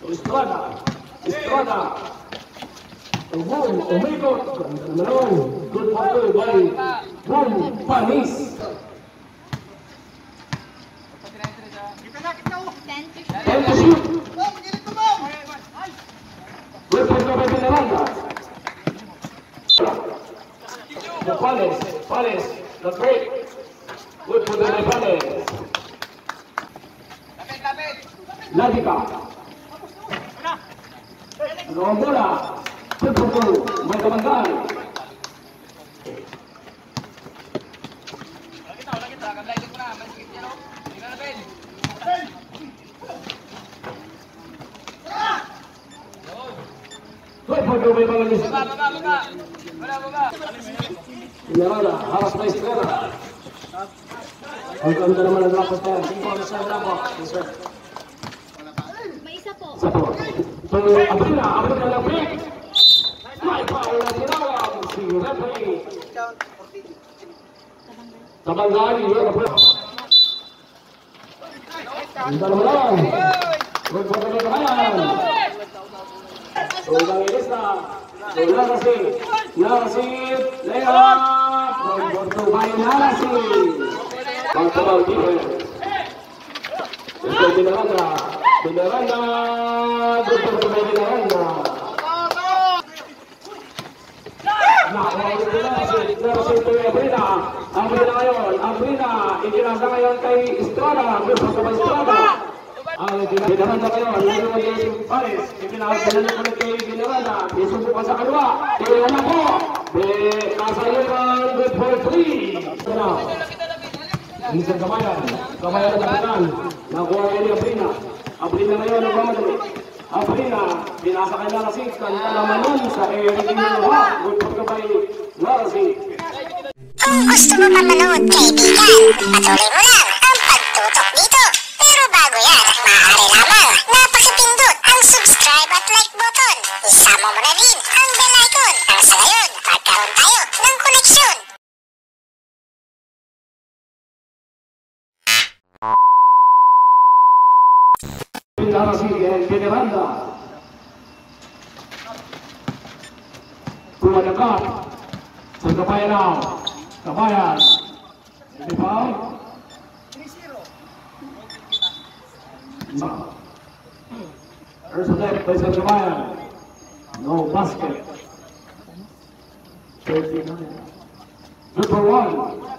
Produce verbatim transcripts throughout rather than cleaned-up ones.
Estrada. Estrada. Boom, umikot. Naman. Good for two by Boom, Panis. ten to shoot. Good for two by Pinaranda. The Palace, Palace, the break. Good for the Palace. Ladika. Ang bola. Good for two. May Kamandan. Good for two. May Kamandan. Baba, baba, baba. Baba, baba. Pinarada, harap na Estrada. Ang ganda naman ang lapos tayo. Tingko na sa lapos. May isa po. Isa po. So, Abrina, Abrina lang break. May foul na tinawag. Si referee. Tabanggay, yun po. Ang dalawa lang. Good for the Kabayan. So, ang ilis na. So, Narasin. Narasin. Layup. Good for two by Narasin. Pangkabaw defense. Ito Pinaranda. Pinaranda. Good for two by Pinaranda. Nakawawin na Narasin. Narasin to yung Abrina. Abrina ngayon. Abrina. Ikinasa ngayon kay Estrada. Good for two by Estrada. Ang Pinaranda ngayon. Lalo mo yung Paris. Ikinasa na ulit kay Pinaranda. Isubo pa sa kalwa. Kaya na po. Kasayuran. Good for three. Minsan Kabayan. Kabayan na kapitan. Nakuha kayo ni Abrina. Abrina ngayon ang mamadali. Abrina, pinasa kay Narasin. Kanta naman nun sa Eric Iniluha. Good for kabay Narasin. Kung gusto mo pa manood, kaibigan, patuloy mo lang ang pagtutok dito. Pero bago yan, maaari lamang napakipindot ang subscribe at like button. Isama mo na rin ang bell icon. Ang sa ngayon, magkaroon tayo ng koneksyon. Narasin and Pinaranda. Kumadakat. Sa Kabayan now. Kabayan. Hindi pa? No. There's a left by Sa Kabayan. No basket. Good for one.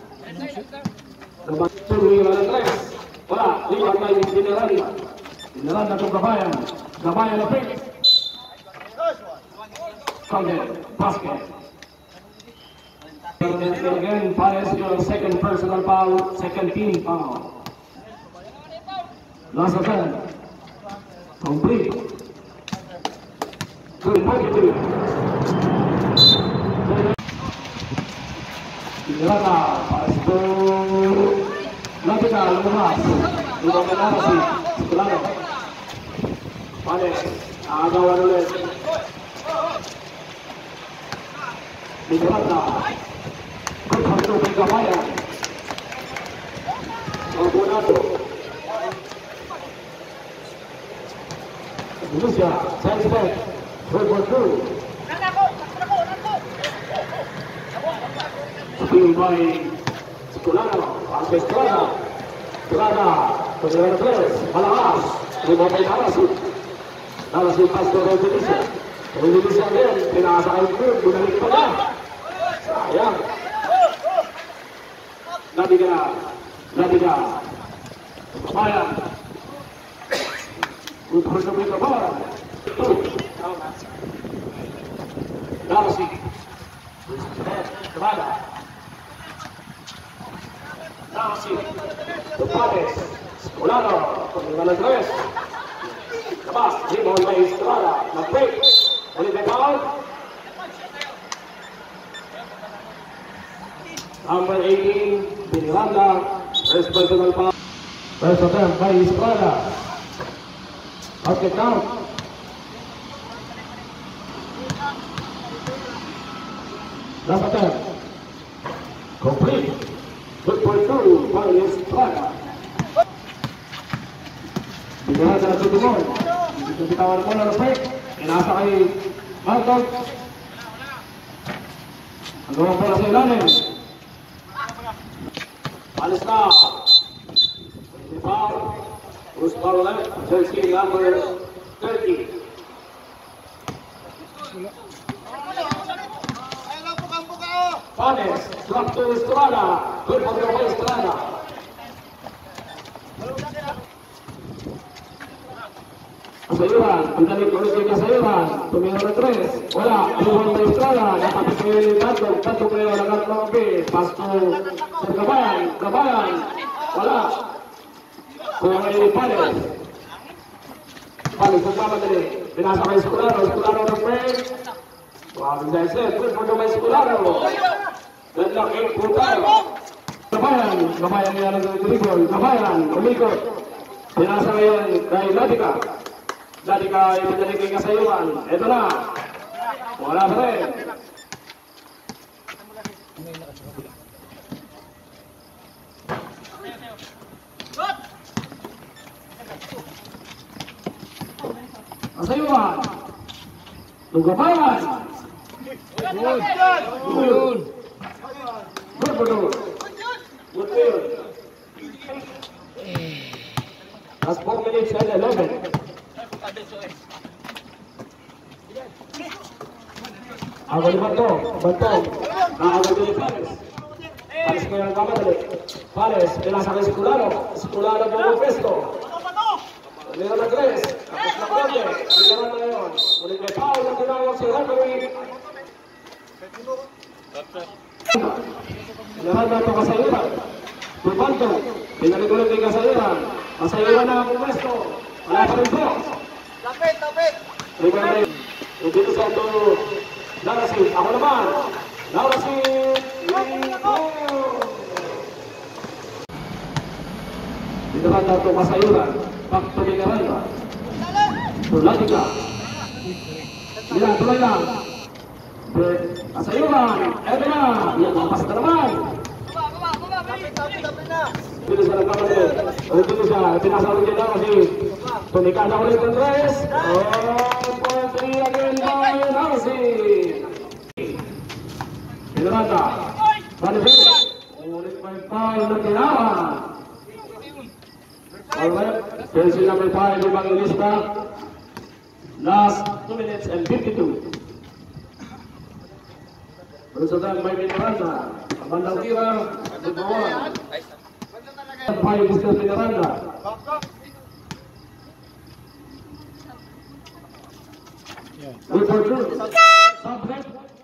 Tuloy na ng tres. Wala. Lima tayo Pinaranda. Pinaranda itong Kabayan. Kabayan na pick. Counted. Basket. Again, Paris, your second personal foul, second team foul. Last attempt. Complete. Good positive. Pinaranda. Paris to Latika, lumabas. Lumabas na si Sigurado. Paris, agawan ulit. Pinaranda. Good for two by Kabayan. Abonado. Lucia, side step. Good for two. Speed by Sigurado. Ang Estrada. Estrada. Pagkakala na tres. Malakas. Lima by Narasin. Narasin pass to Rodelicia. Rodelicia again. Pinakasakay ko. Bunalik pa na. Sayang. Ladika. Ladika. Kabayan. Good for the Kabayan. Two. Narasin. Kabayan. Narasin. Tupades. Escolano. Pagkakala ng tres. Kabas. Rebound by Estrada. Mag-break. Ulit na foul. Number eighteen, Pinaranda. First personal foul. First attempt by Estrada. Basket count. Last attempt. Complete. Good for two by Estrada. Pinaranda to the ball. Dito bitawan mo na respect. Inasa kay Malcolm. Ang gawang bola sa ilalim. Alis na. Foul. Bruce Barolette, jersey number thirty. Panes, drop to Estrada. Good for the Estrada. Kasayuran, pagdalik ulit kay Kasayuran. Tumira na tres. Wala, buwan na Estrada. Nakapit kayo ni Tato. Tato kayo lagat ng kapi. Pasto sa Gabayan. Gabayan. Wala. Kuha kayo ni Panes. Panes, magmamadali. Pinasa kay Escolaro. Escolaro ng break. Wabing sa iset. Good for the Escolaro. Good luck, eight puntal. Gabayan. Gabayan niya ng dribble. Gabayan. Umikot. Pinasa ngayon kay Latika. Latika ipinali kay Kasayuran. Ito na. Wala pa rin. Kasayuran. Gabayan. Good. Good. Good for good. Good field. That's four minutes and eleven. Agad di Banto. Banto. Nakagad din Pares. Pares ko yung kamadali. Pares, pinasa kay Escolaro. Escolaro po ang pesto. Meron na tres. Tapos na konti. Binaran na yun. Ulit may foul na tinawag si referee. Binaran na ito Kasayuran. Banto. Pinalik ulit kay Kasayuran. Kasayuran na ang pesto. Wala pa rin po. Tapit, tapit. Ribay. Dito sa ito. Larasin. Ako naman. Larasin. Dito na ito Kasayuran. Back to Mineralda. Latika. Yan, tuloy lang. Kasayuran. Eto na. Yan, mapas na naman. Tapit, tapit, tapit na. Dito siya nagkakamali. Dito siya. Pinasawag niya lang kasi tumikada ulit ang tres. Oh, point three again by Narsin. Mineralda. Manifest. Ulit pa yung foul na tinawan. Alright, jersey number five, Evangelista. Last two minutes and fifty-two. Berusaha by Mineralda. Bandang tira, number one. Five is still Mineralda. Good for two. Subject.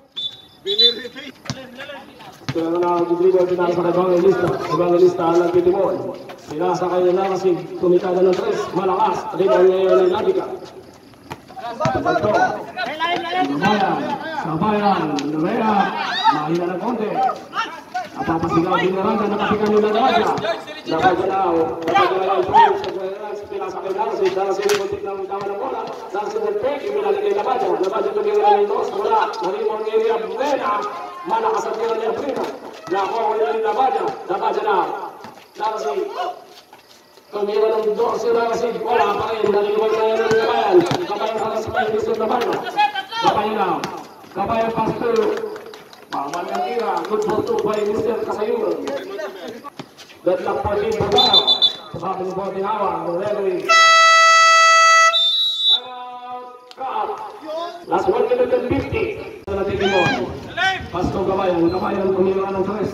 Kaya na nag-dribble din sa Evangelista. Evangelista ang nagtitimol. Pinasa kayo na kasi tumikada ng tres. Malakas. Rebound ngayon ng Latika. Ito. Gabayan. Gabayan. Nurea. Mahina ng konti. Napapasigaw din na Randa. Nakapikan nila na Raja. Nakapikan na. Nakapikan na yung pinasa kayo na kasi dahil sila kuntik ng tama ng bola. Dahil sila pek. Ibinalik kayo na Raja. Raja tumira ng dos. Wala. Narimon area. Buena. Malakas ang tira niya Prima. Nakuha ko nila ng Raja. Raja na. Narasi. Tumira ng dos sila kasi wala pa rin. Naliwan na yun ng Kabayan. Kabayan sa kasabay. Gusto na Bano. Kabayan na. Kabayan Pastor. Paman ng tira. Good for two by Mister Kasayuran. Good luck for Team Barbaro. Sabi ng Bote Hawa. Ang referee. Cut. Last one minute and fifty. Sa natin mo. Pastor Kabayan. Kabayan tumira ng tres.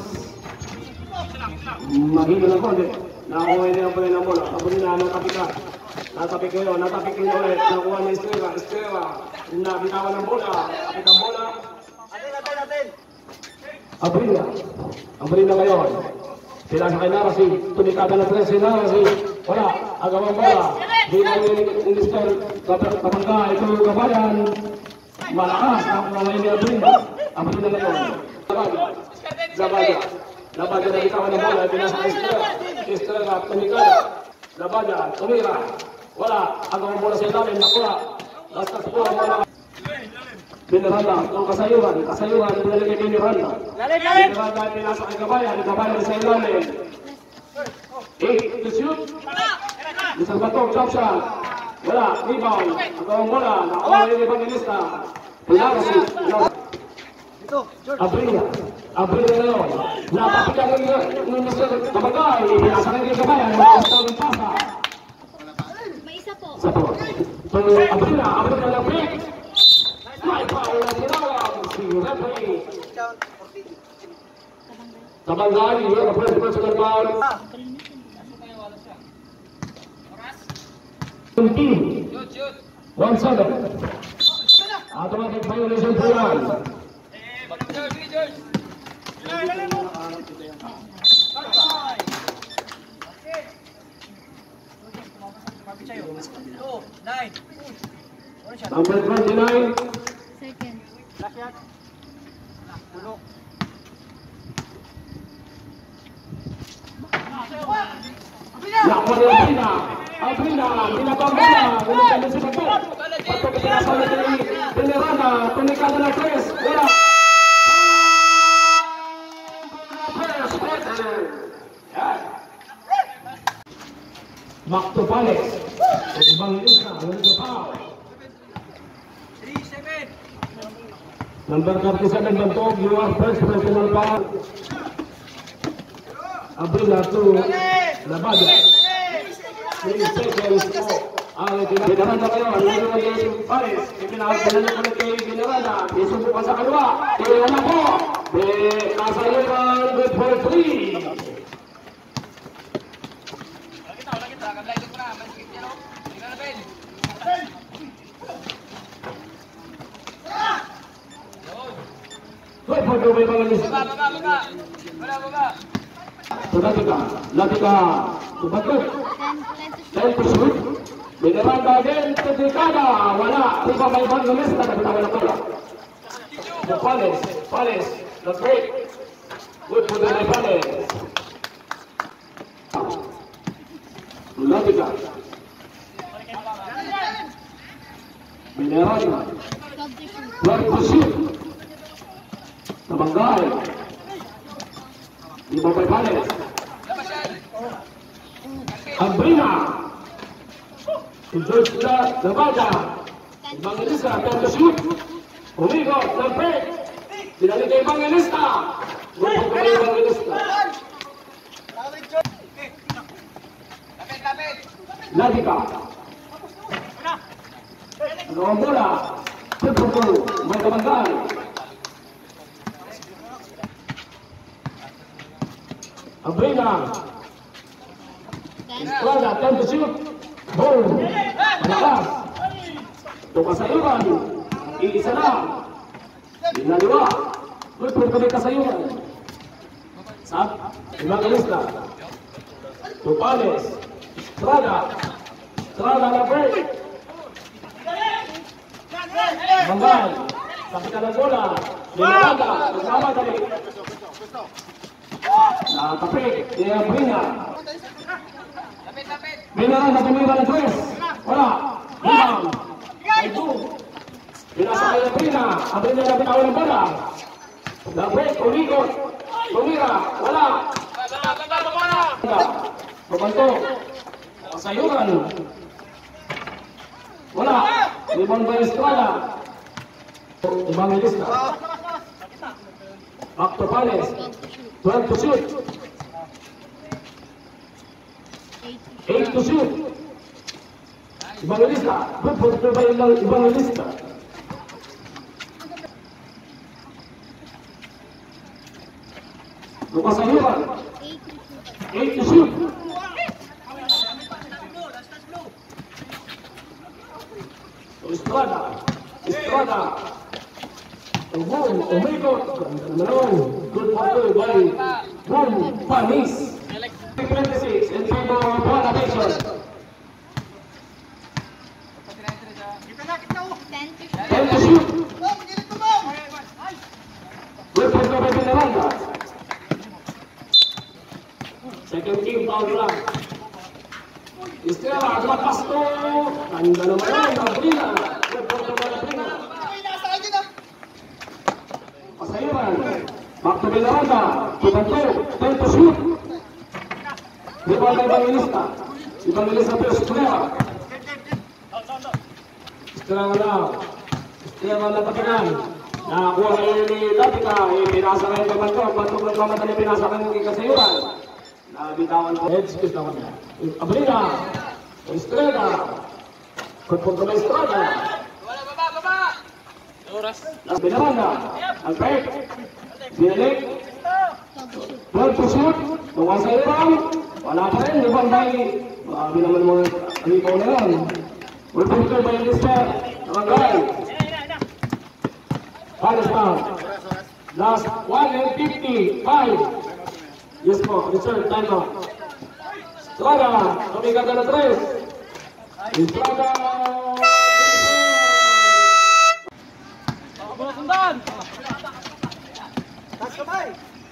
Mahina ng konti. Nakuha niya ang pala ng bola. Tapos na natapika. Natapik kayo. Natapik kayo ulit. Nakuha niya Estrella. Estrella. Nabitawan ng bola. Tapik ang bola. Atin, atin, atin. Abrila. Abrila ngayon. Sila sa kay Narasi. Tunikada ng tres si Narasi. Wala. Agawang bola. Di na yung Mister Kapangka. Ito yung Kabayan. Malakas. Nakuha ngayon ni Abrila. Abrila ngayon. Zabaga. Zabaga. Labaga na itawan ng bola, pinasa kay Estrella. Estrella, tumikada. Labaga, tumira. Wala, agawang bola sa ilalim, nakuha. Basta sa bola, bola. Mineralda, ang Kasayuran. Kasayuran, pinalagay kay Mineralda. Mineralda, pinasa kay Kabayan. Kabayan sa ilalim. Eight to shoot. Mister Batong, drop shot. Wala, rebound. Ang bola, nakuha ni Evangelista. Pinarasi. Dito, George. Abrila. Abrila ngayon. Napakita ng ng Mister Kabagay. Pinasa ng Kabayan. Nakasta ng pasa. May isa po. Sa to. So, Abrila. Abrila ng break. May foul na tinawag. Si referee. Count, fourteen. Kabagay. Yun ang first personal foul. Team. One seven. Automatic violation po yan. Two, nine. Number twenty-nine. Second. Last shot. Pulo. Lakwa ni Abrina. Abrina. Pinabang bola. Binigyan niya si Bato. Bato pinasama ni Benerana. Tunikada na tres. Wala. Back to Pales. Ibang lista. Wala na foul. Three, seven. Number thirty-seven, Bantog, you are first personal foul. Abrila to Labada. Three seconds po. Ang pinaranda kayo, ang nanonood yung Paris. Ipinakasalan na ulit kay Pinaranda. Isubukan sa kaliwa. Kaya na po. Kasayuran good for three. Good for two, may mga lista. Latika, Latika, tumatot. Ten to shoot. Binaranda din, Tudikada. Wala. Di ba may ibang lista na bitawa na pala? The Palace, Palace, the break. Good for the Palace. Latika. Binaranda. Twelve to shoot. Nabanggay. Di ba may Palace? Abrina. George na Labada. Evangelista, time to shoot. Umigo, ng break. Binalik kay Evangelista. Grupo ko kay Evangelista. Latika. Ano ang bola? Grupo may kabanggaan. Abrina. Estrada, time to shoot. Boom! Malakas! Ito kasayuran. Iisa na. Binaliwa. Good for kami kasayuran. Sa Evangelista. Tupales. Estrada. Estrada na break. Manggal. Sakita ng bola. Binalanda. Kasama dali. Nakapik. Kaya Brina. Binalanda tumira ng tres. Wala. Rebound. Ay two. Pinasa kay Brina. Abrina na bitaw ng bola. The break. Umigot. Tumira. Wala. Babanto. Kasayuran. Wala. Rebound by Estrada. Evangelista. Back to Palace. twelve to shoot. eight to shoot. Evangelista. Good for two by Evangelista. Lukas Ayuban. eight to shoot. Estrada. Estrada. Boom. Umikot. Malone. Good for two by Boom. Panis. twenty-six in favor of one nation. ten to shoot. Good for two by Binaranda. Second team foul lang. Estrella, atlapas to. Tanda naman yan, Abrina. Good for two by Abrina. Pasayuran. Back to Binaranda. Tubanto. ten to shoot. Rebound by Evangelista. Evangelista Pérez Cunera. Sekarang lang. Sekarang lang patikan. Nakakuha kayo ni Latika. Pinasa kayo kay Bantok. Bantok nagmamadali pinasa kayo kay Kasayuran. Nabitawan ko. Head skills naman niya. Abrina. Estrada. Kutpunto na Estrada. Las Binaranda. Ang break. Binilik. Well to shoot. Tuwa sa ipang. Wala pa rin. Ibang bayi. Marami naman mga alipaw na yan. Well to by Lister. Nakagay. Paris down. Last one and fifty-five. Yes po. Return. Time out. Estrada. Tumigat na na tres. Estrada. Bola sundan. Tas kamay.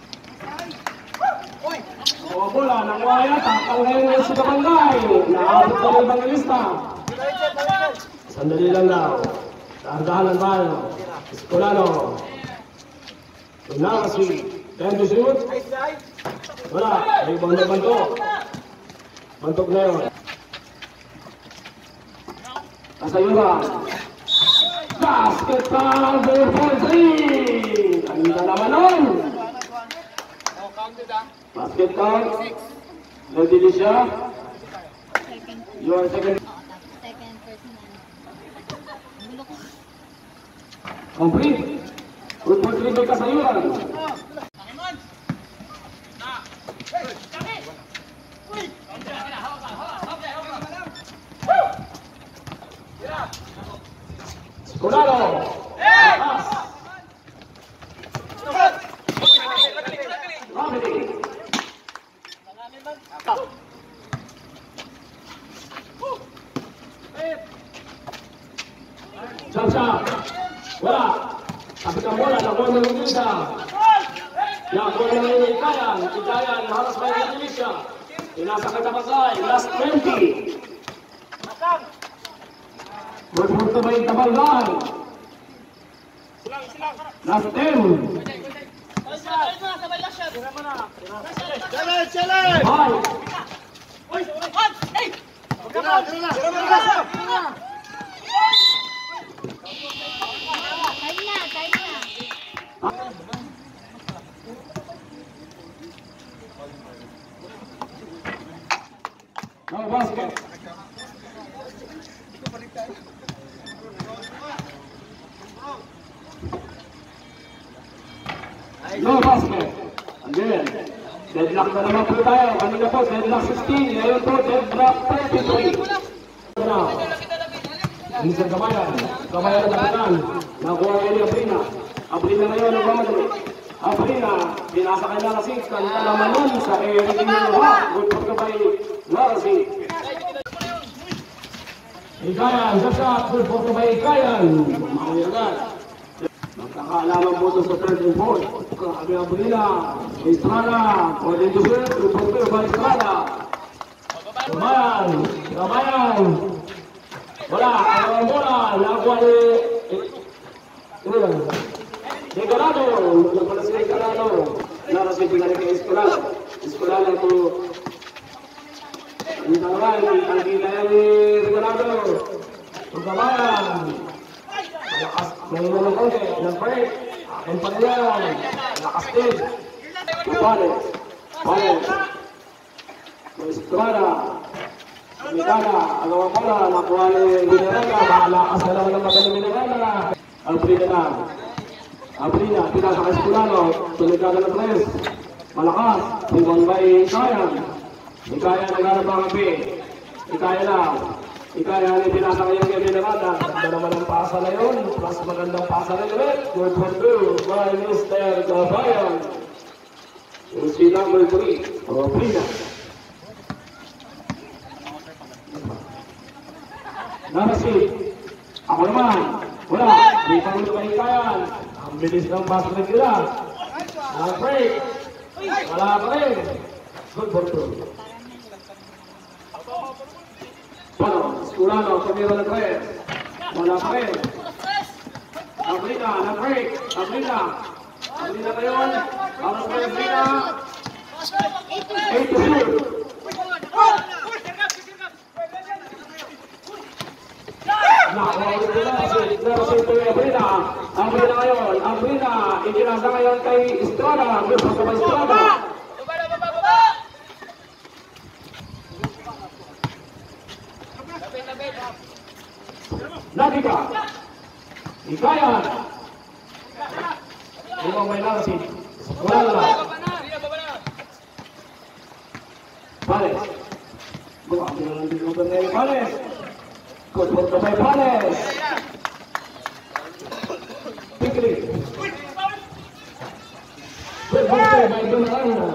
Oy. O bola ng waya, takal ngayon si Kabangay. Naabot pa rin Bangalista. Sandali lang daw. Dahan-dahanan tayo. Escolano. Tunakasi. Ten to shoot. Wala. May ibang na bantok. Bantok na yun. Kasayuran. Basketball goal for three. Ganda naman nun. Basket count. Ready din siya. Second. Your second. Second personal. Gulo ko. Complete. Good for three by Kasayuran. Escolano. Pass. Ramedy. Jump shot. Wala. Kapit ang bola. Nakuha ng Indonesia. Nakuha ng Ikayan. Ikayan. Haras by Indonesia. Inasa kay Tabasay. Last twenty. Berpunto by Tabalgan. Last ten. Five. Time na, time na. No basket. No basket. Again. Deadlock na naman po tayo. Kanina po, deadlock sixteen. Ngayon po, deadlock thirty-three. Now, Mister Gamayan. Gamayan na kapitan. Nakuha kayo ni Abrina. Abrina ngayon ang mamadali. Abrina, binasa kayo na six. Kanina naman nun sa Eric Inuha. Good for kabay. Larasi. Ikayan, sa shot. Good for kabay Ikayan. Makayagan. Magkakaalaman po ito sa third and fourth. Grabe ang Abrina. Estrada. Pwede to shoot. Good for kabay Estrada. Gamayan. Gamayan. Wala. Ano ang bola? Nakuha ni... Ano lang? Escolano. Nagpala si Escolano. Larasi tingnan kay Escolano. Escolano to... Ang tangan, ang kita ni Escolano. Gamayan. Lakas, may mga konti, nag-break, akin pa niyan, lakas din. Pale, pale, Estrada, Mitana, agawa ko na, nakuha ni Binaranda, makalakas na naman ang magaling Binaranda. Alfrida na, Alfrida, pinasa ka Escolano, tuligada ng tres, malakas, ibang by Ikayan, Ikayan naghanap ang kapi, Ikayan na, Ikaya ni pinasa kayo kay Binaranda. Ganda naman ang pasa na yun. Plus magandang pasa na yun. Good for two by Mister Gabayan. Si number three, Robrina. Narasi. Ako naman. Wala. May pangulo ka Ikayan. Ang bilis ng pasa na nila. Nag-break. Wala pa rin. Good for two. Bueno, Escolano, cambió de tres. Bola pa rin. Abrina, nag-break. Abrina. Abrina ngayon. Ang kay Abrina. eight to shoot. Nakuha ulit nila si Narasin to Abrina. Abrina ngayon, Abrina, ikinasa ngayon kay Estrada. Gusto ka ba Estrada? Nadika. Ikayan. Ikaw may Narasin. Wala na. Pales. Buka mo lang din over na Pales. Good work by Pales. Pikli. Good work by Donarana.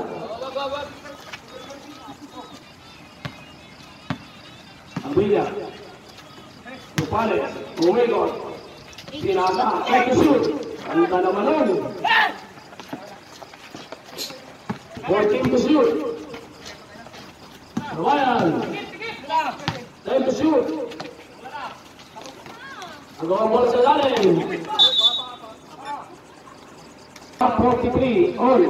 Abilia. Pales. Umigot. Pinasa. Try to shoot. Ano ka naman nun? fourteen to shoot. Ryan. Time to shoot. Ang gawang bola sa lalim. forty-three. All.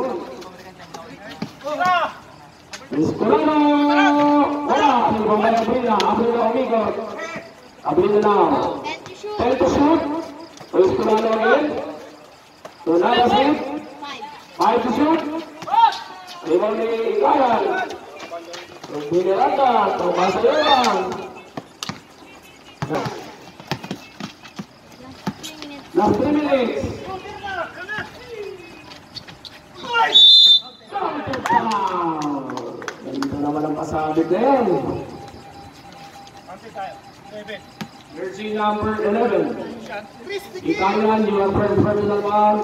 Escolano. Wala. Ang gawang bola Abrina. Abrina umigot. Abrina na. Time to shoot. Escolano again. Donada shoot. Five to shoot. Rebound ni Ikayan. Binirata, terbasa orang. Last three minutes. Ganda naman ang pasabit din. Jersey number eleven. Ikayan, you are first personal ball.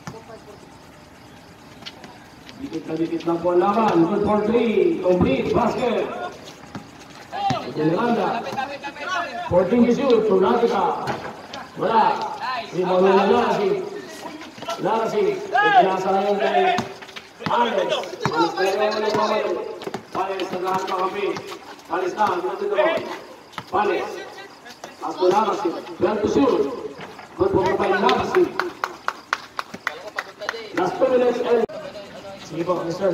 Dikit na dikit lang po ang laban. Good for three. Complete. Basket. Yolanda. fourteen to shoot. Tunatika. Wala. Rebound na Narasi. Narasi. Itinasa na yung kay Alex. Alis na yung mga nagmamalo. Palis na lahat ng kapi. Palis na. Good to the ball. Palis. As to Narasi. twelve to shoot. Good for by Narasi. Last two minutes and sige po, mister.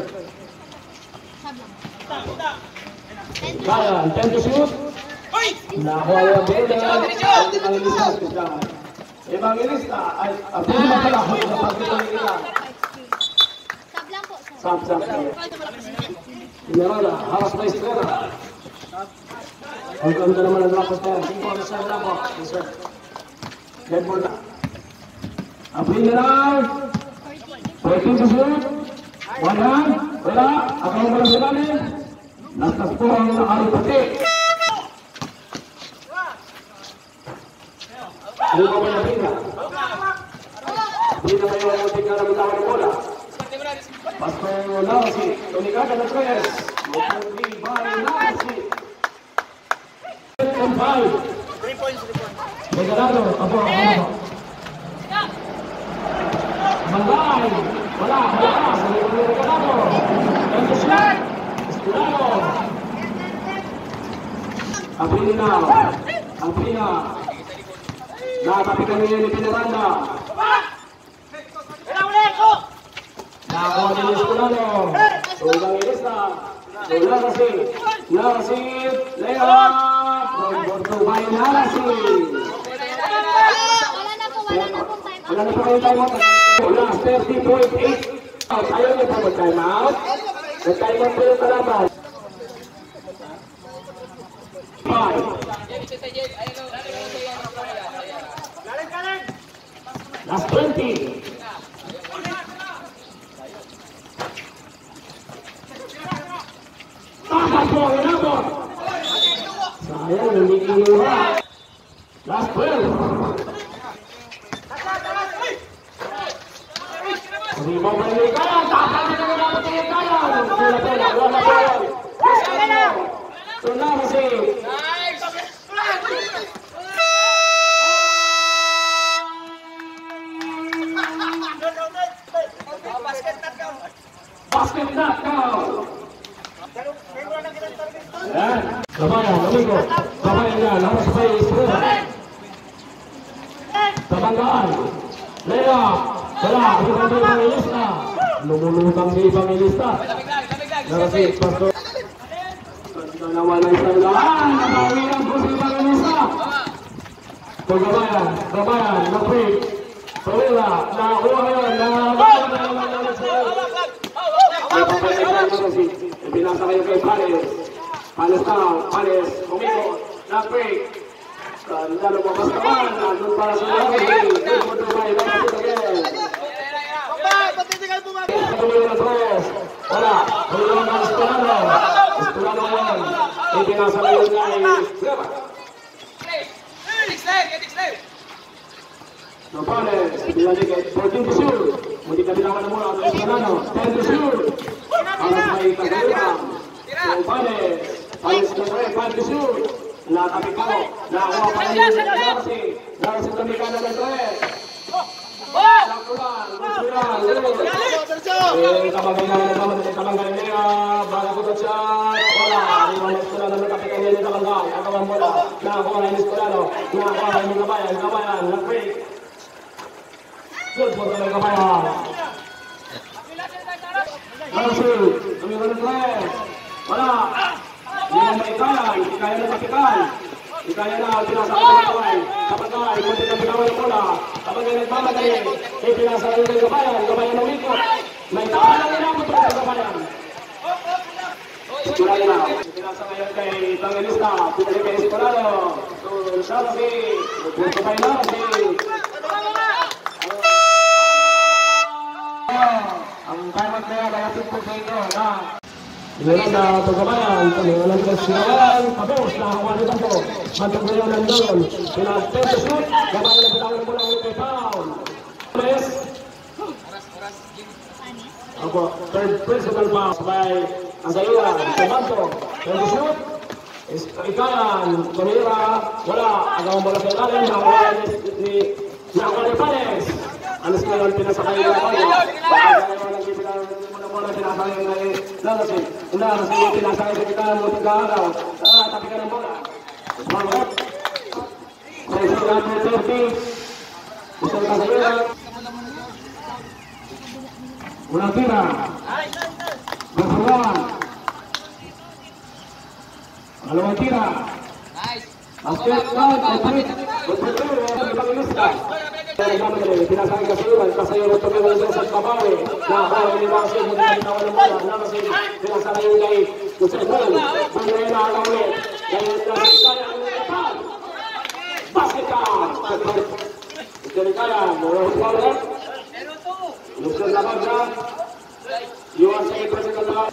Kaya, ten to shoot. Nakuha yung Beda. Evangelista. Evangelista. Ay, pwede ba pala? Napagkita nila. Sab lang po. Sab, sab. Pinarada, hawas na Estrada. Ang ganda naman ang lapos na yan. Cinco na siya lang po, mister. Headboard na. Apin na lang. fourteen to shoot. One hand, wala, ako ang walang sinalim. Nastas po ang nakaripati. Ano ba ba yung pinga? Hindi na kayo ang muntik na nabitawan ng bola. Pasto Narasi, tunikada na tres. Mukhang by Narasi. And five. Three points, three points. Regalado, apo, apo. Manday, wala, wala, sa likod ng Regalado. And the shot, Escolano. Abrina, Abrina. Natapikan niya ni Pinaranda. Nakakuha din ni Escolano. Tulang ilista. Tulang kasi. Narasi, layup. Bordo by Narasi. Wala na po, wala na po time out. Wala na po kayo time out. Last thirty point eight. Ayaw niyo pa mag-time out. Mag-time out po yung kalaban. Five. Last twenty. Takas po, inabot. Sayang, hindi kinuha. Last twelve. Hindi mo ba yung ikayan? Takas na naman dapat yung ikayan. Sila pala, wala po yun. Tuna kasi. Basket not count. Yan. Kabayan, amigo. Kabayan yan. Lakas pa yung Estrada. Tabanggaan. Layup. Wala. Ito ang Evangelista. Lumulutang si Evangelista. Narasi, Pastor. Ganda naman ang isang daan. Nabawi ang po si Evangelista. Pagabayan, Gabayan, Napig, Pawila, nakuha ngayon, nabayan na naman ng National. May papayay kayo mga si, ibinasa kayo kay Pares. Pares na, Pares, umikot, Napig. Lalo mapas naman, nandun para sa laki. Good for Dubai, Napig again. Patuloy na tres. Wala, patuloy na Escolano. Escolano ngayon, ibinasa kayo kay Gaba. Nopales, dilalagay, fourteen to shoot. Muli ka bilangan na muna ang Escolano. ten to shoot. Alas may Tagalipan. Nopales, Palis na rin, five to shoot. Nakapit ko, nakakuha pa rin yung Darcy. Darcy Tamikana na tres. Nakulan, Nakulan, eh, kamanggalan naman, kamanggalan niya, bago ko ito siya, wala, yung Escolano na kapitan niya yung kamanggal, akawang bola, nakakuha na yung Escolano, nakakuha na yung Gabayan, Gabayan, na-break. Good for the Gabayan. Darcy, tumira ng tres, wala, hindi na maikayan, ikaya na kapitan. Ikaya na, pinasa ka ng kaway. Kapag kaway, kunti na binawa ng bola. Kapag ay nagmamadali, eh, pinasa ka ng Gabayan. Gabayan ng ikot. May tawa lang inabot ng Gabayan. Escolano na. Pinasa ngayon kay Evangelista. Pinalik kay Escolano. So, siya si Gabay na si ang timeout na yan, ay ating po sa ito na Inilang na ito Gabayan, inilang na Gabayan, tapos nakakuha ni Banto. Banto ko yung nandun, pinag-ten to shoot, Gabayan na pitawin mo lang ulit kay Paul. Yes. Ako, third principal foul by Azayuan, sa Banto, ten to shoot. Ikayan, tumira, wala, agawang bola sa ilalim, nakakuha ni nakakuha ni Pares. Alas ngayon, pinasakay yung Gabayan. Baka ngayon, nagpipinawin mo na bola, pinasakay yung Lalasin, lalasin yung pinasakay sa kita mo tigaraw. Ah, tapi ka ng bola. Mamot. Pressure number thirty. Isang kasayuran. Unang tira. Bersuruan. Dalawang tira. Basket count. Operit. Operit. Evangelista. Pinasakay kasayuran. Kasayuran tumiwala sa isang babae. Nakakawin ni Lalasin. Hindi ka binawa ng bola. Lalasin. Pinasakay yung kay Kusebol. Pagkain na ang ulit. Kaya Lalasin kaya ang ulit. Basket count. Ito rin kaya. Maroon pa ulit. Luzon na bagya. U S A President na.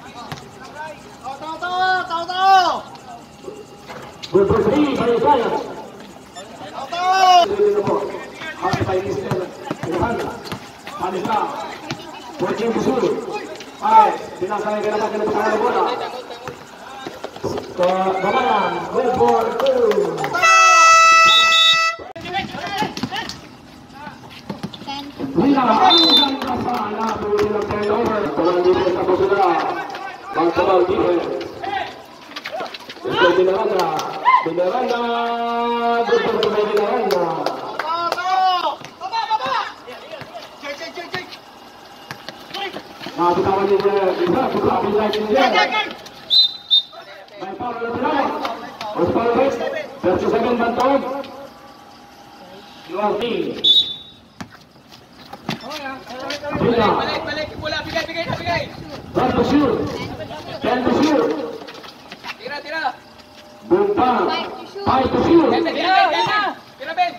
Tao, tao, tao! Good for three. Bayo kaya. Tao, tao! Dito po. Happy by Mister Alejandra. Panis na. fourteen to shoot. Ay, pinasakay ka naman ka na pasakay ng bola. So, Gabayan. Good for two. Lina, ang ganda sa nabuhin ng turnover. Tulang defense ako sila. Basketball defense. Ito Binaranda. Binaranda. Good for two by Binaranda. Ah, bitawan niyo niya. Isa, bukapin lang niya. May power na pinawag. Osvaldo Bex. thirty-seven Bantog. U R T. Bila. Balik, balik, bola, bigay, bigay, bigay! ten to shoot. ten to shoot. Tira, tira! Bumpa. five to shoot. Tira, tira! Tira, Ben!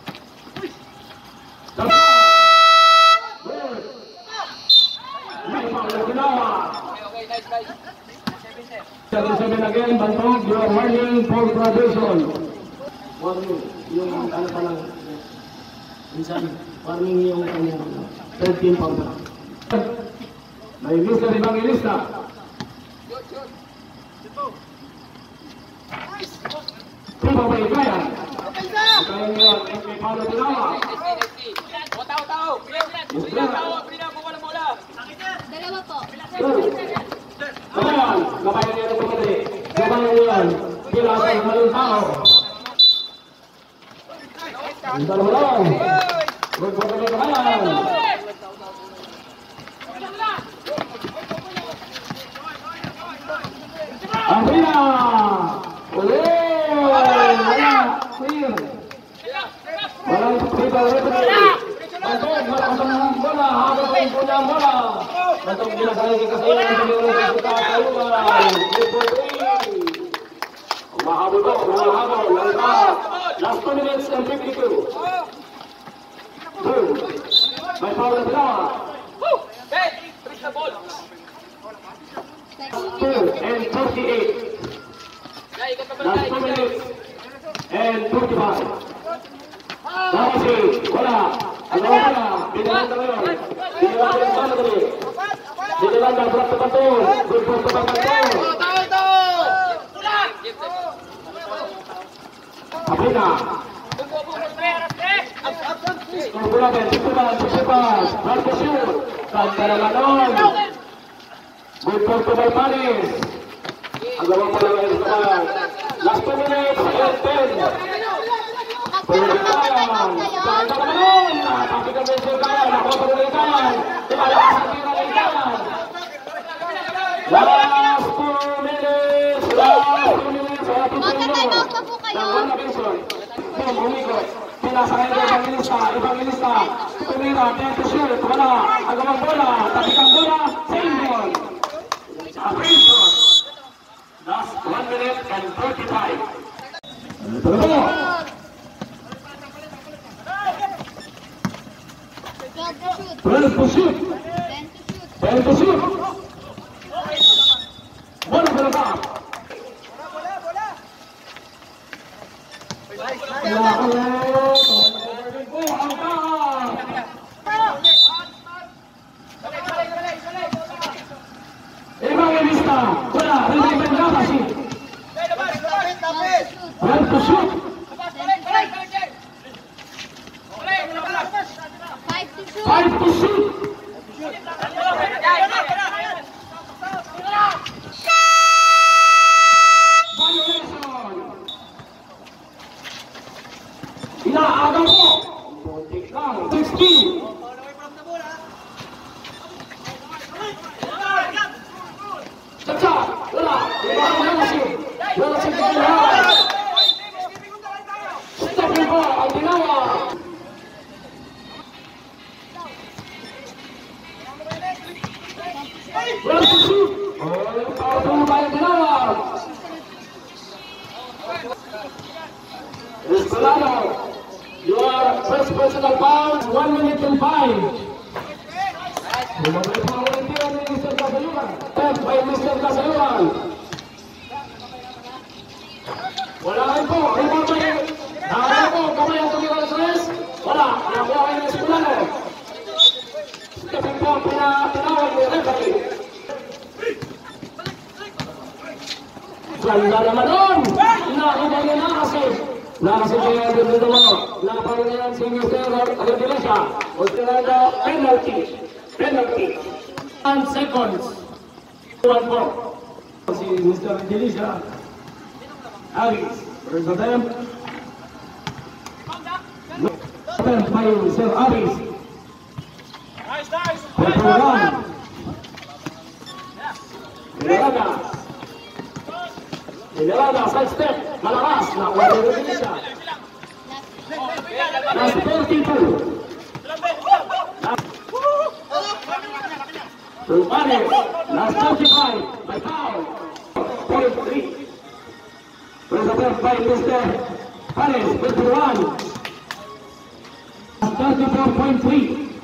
May power na pinawag. Okay, okay, nice, nice. thirty-seven again, Bantog, you are warning for graduation. Warning, yung ano pa lang, minsan, warning yung kanyang third team power. May Mister Evangelista. Shoot, shoot! Tupa pa ikaya. Ikaya ngayon, may power na pinawag. O, tao, tao! Pili na, tao! Pili na, buka ng bola! Dalawa po. Gabayan, gabayan niya ng pumali. Gabayan niya. Kilasa ng maling tao. Ang dalawa lang. Good for the Gabayan. Ang pila. Uli. Wala. Clear. Walang kita referee. Bantuan malakas ang bola, habang ang bola ang bola. Bantuan ginasali kasayan ng pagiging kita kaluman. three for three. Mahabol ko, mahabol, langka. Last two minutes and fifty-two. Two. May foul na sila. Two and forty-eight. Last two minutes and forty-five. Nakasi, wala. Ano wala? Binilanda ngayon. Binilanda yung bala dali. Binilanda, berat tepat-tepat. Berat tepat-tepat. Afrika. Kumpulan, cepat, cepat. Berat shoot. Tantara lanon. Good for Tubal Panis. Agawa pa lang ngayon sa kanan. Last two minutes and ten. Pagkakaan, saan ka naman? Tapi kami sirkayan, ako pagkakaan. Tumalakas ang pinakakaan. Last two minutes, last two minutes, wala po tayo mo. Nangwan na Benson. Boom, umikot. Pinasakay ko Evangelista, Evangelista. Tumira, ten to shoot, wala. Agawang bola, tapikang bola, same ball. Sa Benson. Last one minute and thirty-five. Ito na po. twelve to shoot. ten to shoot. Bola bola ba? Ya Allah. Oh, angkat. Evangelista. Bola, ringan berapa sih? twelve to shoot. Five to shoot. Violation. Inaagaw po. sixteen. Caca, wala. Wala si. Wala si. Stepping ball, ang ginawa. Wala si shoot. Oh, powerful ba yung ginawa? Escolano, your first personal foul, one minute and five. Bumabay pa ang volunteer ni Mister Casayuan. Ten by Mister Casayuan. Wala rin po, rebound ba yung... Nakala po, kamay ang tumira ng tres. Wala, nakuha kayo ng Escolano. Stepping po, pinawag ni referee. Ganda naman nun! Nakita niya na kasi. Nakasi kaya din dito mo. Nakapalo na yan si Mister Aguilera. O sila na penalty. Penalty. one seconds. one four. Si Mister Aguilera. Aris. First attempt. Attempt by Sir Aris. Nice, nice. Perturan. Ilalaga. Ilalaga, side step. Malakas. Nakuha rin siya. Last thirty-two. Rupane. Last thirty-five. By foul. point three. First attempt by Mister Paris. Perturan. thirty-four point three.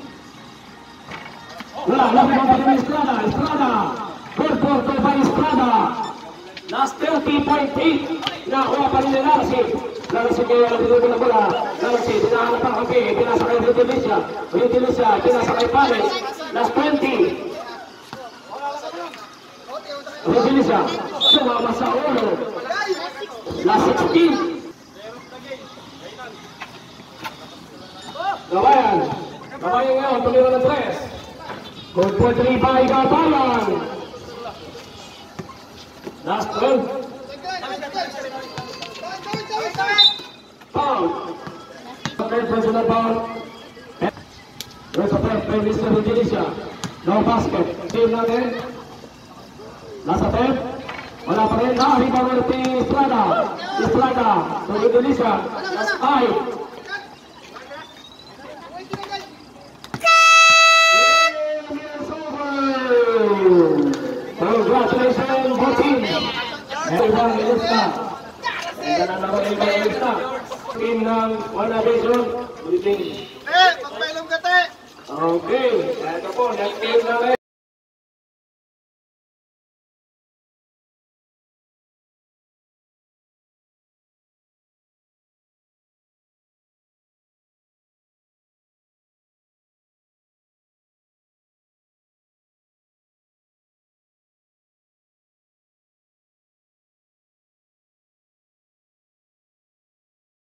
Wala, lapit ang pagkakas Estrada, Estrada, good for to by Estrada. Last thirty point eight, nakuha pa rin ni Narsi. Narsi kaya nabito ko na bola. Narsi, tinahanap ang kape, pinasakay Rintilisya. Rintilisya, pinasakay Pares. Last twenty. Rintilisya, sumama sa ulo. Last sixteen. Gabayan, gabayan ngayon, tumira ng tres. Good for three by Gabayan. Last twelve. Foul. Third personal foul. First attempt by Mister Rintilisya. No basket. Team natin. Last attempt. Wala pa rin. Nahibang ulit ni Estrada. Estrada. So Rintilisya. Last five. Ibang Ilista. Ayan na naman Ibang Ilista. Team ng Wana Vision. Ulitin. Eh, magpailong ka, te! Okay. Ito po, next game na